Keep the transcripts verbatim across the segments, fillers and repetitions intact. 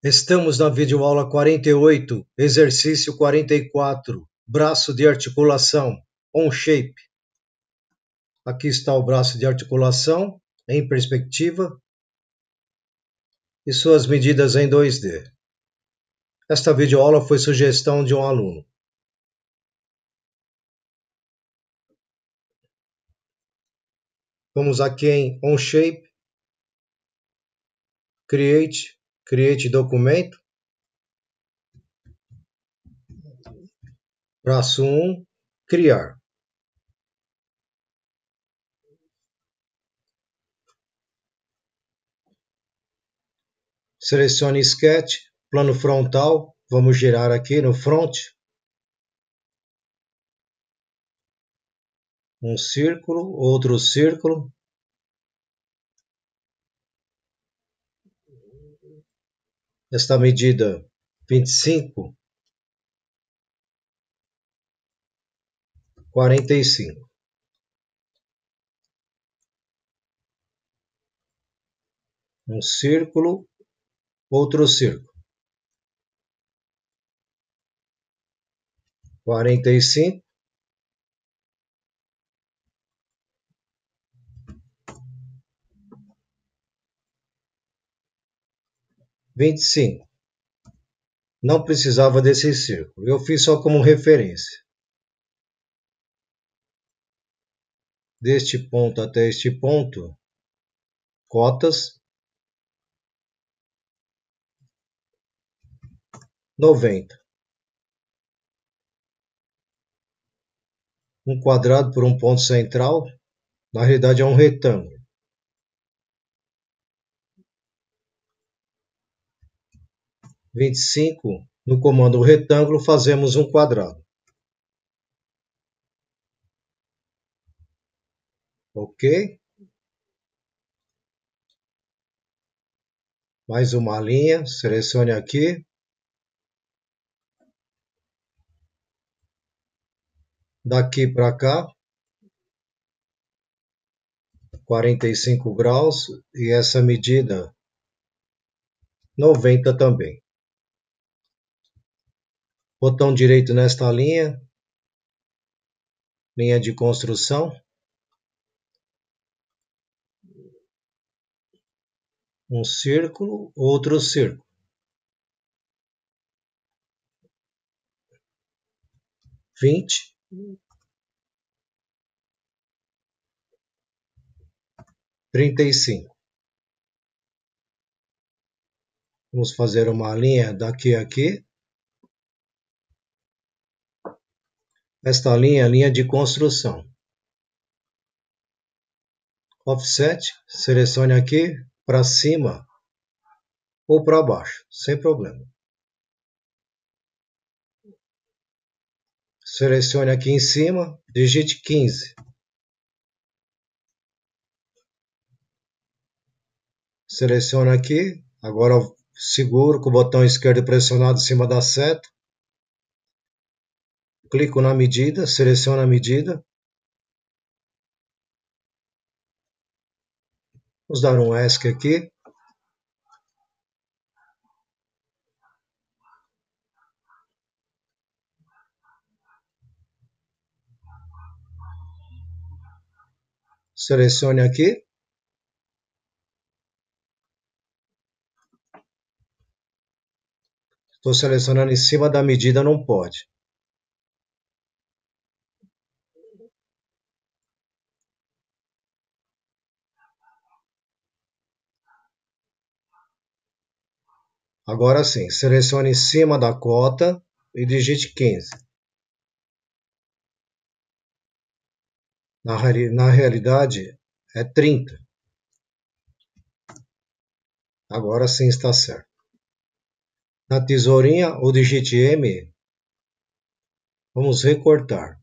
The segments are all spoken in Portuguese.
Estamos na videoaula quarenta e oito, exercício quarenta e quatro, braço de articulação, on shape. Aqui está o braço de articulação em perspectiva e suas medidas em dois D. Esta videoaula foi sugestão de um aluno. Vamos aqui em on shape, create, create documento, braço um, criar. Selecione sketch, plano frontal, vamos girar aqui no front. Um círculo, outro círculo. Esta medida vinte e cinco, quarenta e cinco. Um círculo, outro círculo. quarenta e cinco. vinte e cinco. Não precisava desse círculo. Eu fiz só como referência. Deste ponto até este ponto, cotas, noventa. Um quadrado por um ponto central, na realidade é um retângulo. vinte e cinco, no comando retângulo, fazemos um quadrado. Ok? Mais uma linha, selecione aqui. Daqui para cá, quarenta e cinco graus, e essa medida, noventa também. Botão direito nesta linha, linha de construção. Um círculo, outro círculo. vinte. trinta e cinco. Vamos fazer uma linha daqui a aqui. Esta linha é a linha de construção. Offset, selecione aqui para cima ou para baixo, sem problema. Selecione aqui em cima, digite quinze. Selecione aqui, agora seguro com o botão esquerdo pressionado em cima da seta. Clico na medida, seleciono a medida. Vamos dar um ESC aqui. Selecione aqui. Estou selecionando em cima da medida, não pode. Agora sim, selecione em cima da cota e digite quinze. Na, na realidade, é trinta. Agora sim está certo. Na tesourinha, ou digite M, vamos recortar.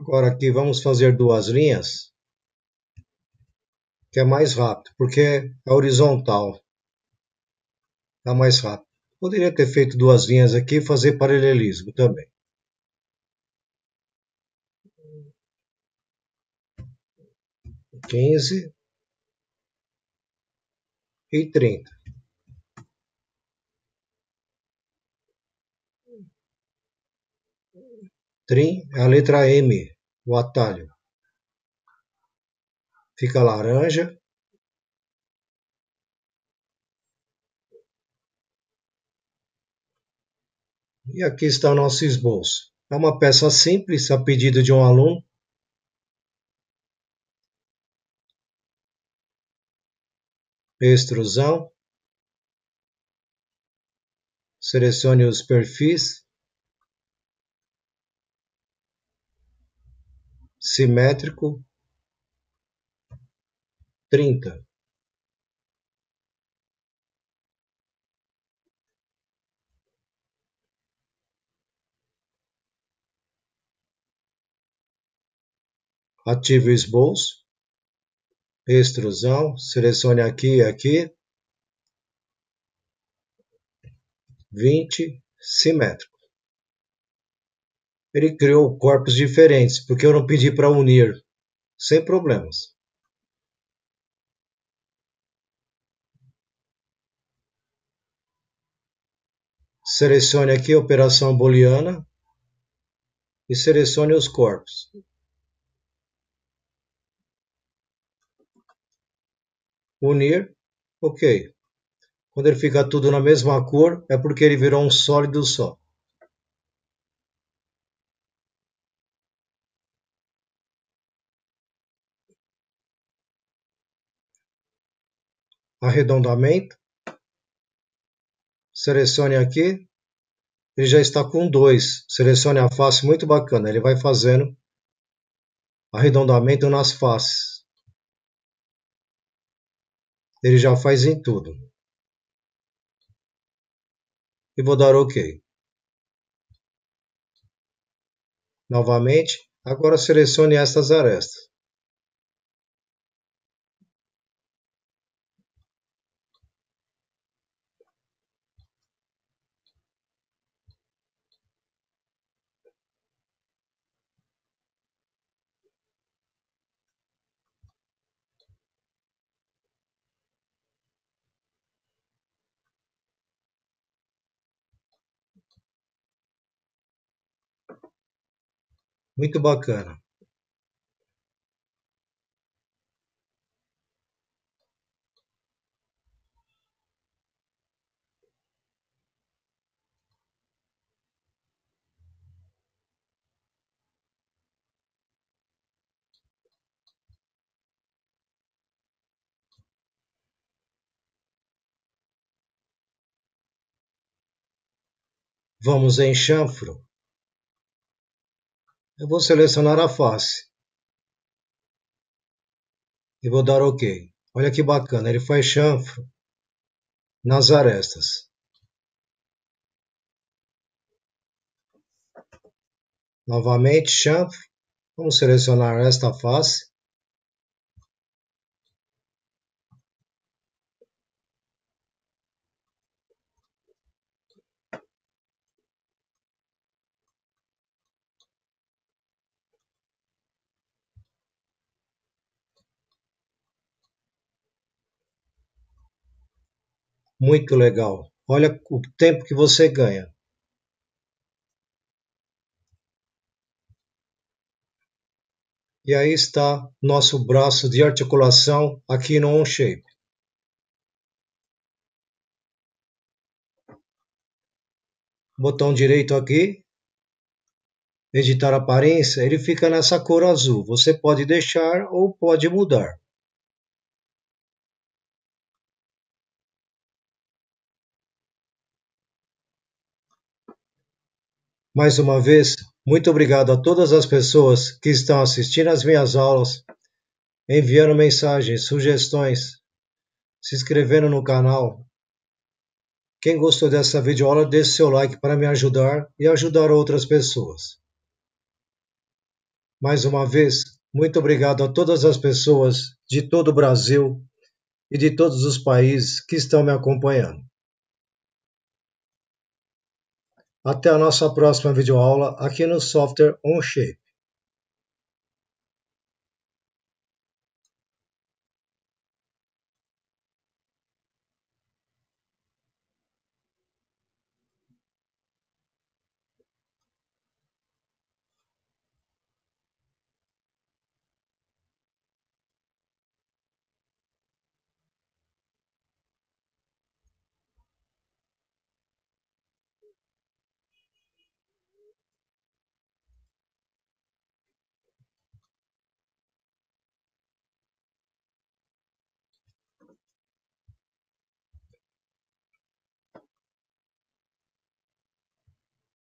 Agora aqui vamos fazer duas linhas, que é mais rápido, porque é horizontal, é mais rápido. Poderia ter feito duas linhas aqui e fazer paralelismo também. quinze e trinta. Trim é a letra M, o atalho. Fica laranja. E aqui está o nosso esboço. É uma peça simples, a pedido de um aluno. Extrusão. Selecione os perfis. Simétrico. trinta. Ative o esboço. Extrusão. Selecione aqui e aqui. vinte. Simétrico. Ele criou corpos diferentes, porque eu não pedi para unir. Sem problemas. Selecione aqui a operação booleana e selecione os corpos. Unir, ok. Quando ele fica tudo na mesma cor, é porque ele virou um sólido só. Arredondamento. Selecione aqui. Ele já está com dois. Selecione a face, muito bacana. Ele vai fazendo arredondamento nas faces. Ele já faz em tudo. E vou dar OK. Novamente. Agora selecione estas arestas. Muito bacana. Vamos em chanfro. Eu vou selecionar a face. E vou dar OK. Olha que bacana, ele faz chanfro nas arestas. Novamente, chanfro. Vamos selecionar esta face. Muito legal. Olha o tempo que você ganha. E aí está nosso braço de articulação aqui no Onshape. Botão direito aqui, editar aparência, ele fica nessa cor azul. Você pode deixar ou pode mudar. Mais uma vez, muito obrigado a todas as pessoas que estão assistindo às minhas aulas, enviando mensagens, sugestões, se inscrevendo no canal. Quem gostou dessa videoaula, deixe seu like para me ajudar e ajudar outras pessoas. Mais uma vez, muito obrigado a todas as pessoas de todo o Brasil e de todos os países que estão me acompanhando. Até a nossa próxima videoaula aqui no Software Onshape.